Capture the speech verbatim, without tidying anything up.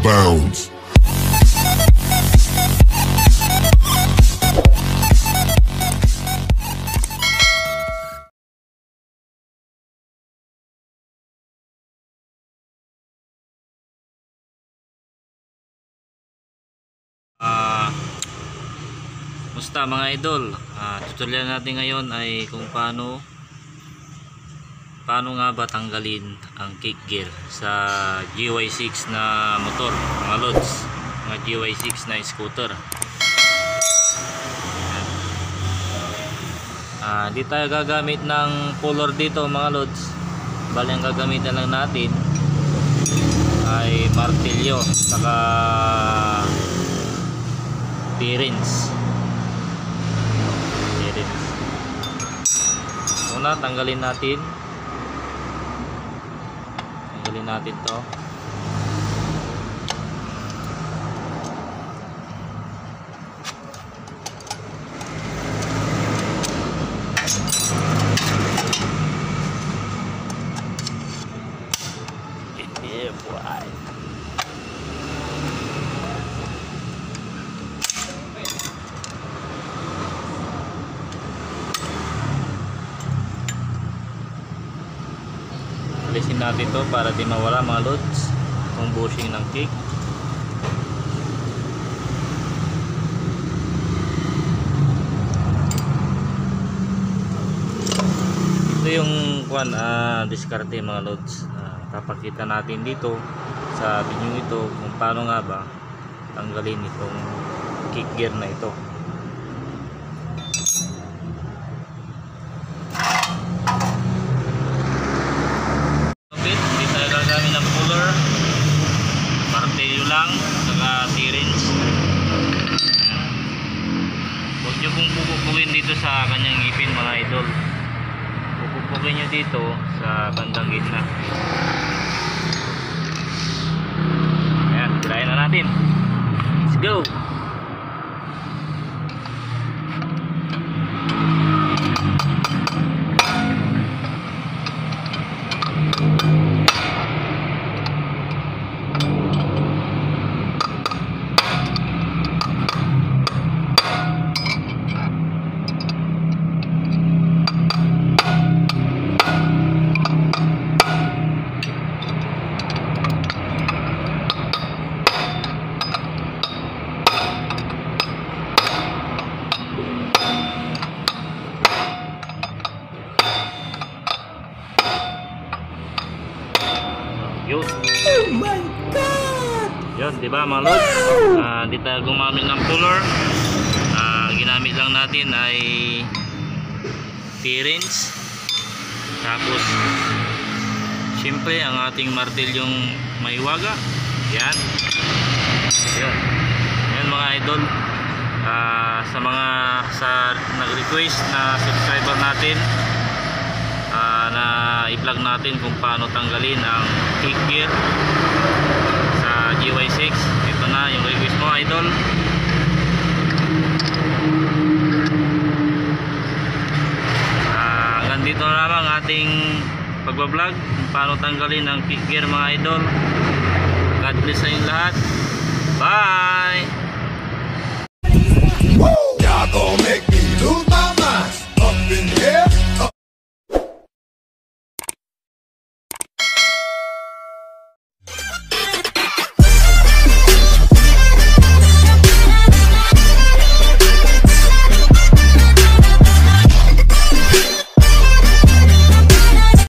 bounds. Uh, musta mga idol, uh, tutorial natin ngayon ay kung paano paano nga ba tanggalin ang kick gear sa G Y six na motor mga lods, mga G Y six na scooter. Uh, di tayo gagamit ng puller dito mga lods, bali ang gagamitan lang natin ay martilyo saka Bearings. Bearings. Una tanggalin natin. Tanggalin natin 'to. Yeah, boy. Alisin natin to para di mawala mga lods yung bushing ng kick. Ito yung kwan, uh, diskarte mga lods. Uh, papakita natin dito sa video ito kung paano nga ba tanggalin itong kick gear na ito. Martilyo lang saka T-wrench. Huwag nyo pong pupupukin dito sa kanyang ngipin mga idol. Pupupukin nyo dito sa bandang gitna. Ayan, tirayan na natin. Let's go! Yun. Oh my God! Yun, di ba mga lods? Uh, di tayo gumamit ng puller. Uh, ginamit lang natin ay T-wrench. Tapos, siyempre, ang ating martilyong may waga. Yan. Yan. Yan mga idol. Uh, sa mga sa nag-request na subscriber natin, uh, na i-vlog natin kung paano tanggalin ang kick gear sa G Y six. Ito na yung request mo idol. Uh, hanggang dito na lang ang ating pagbablog kung paano tanggalin ang kick gear mga idol. God bless sa inyong lahat. Bye! Y'all gon' make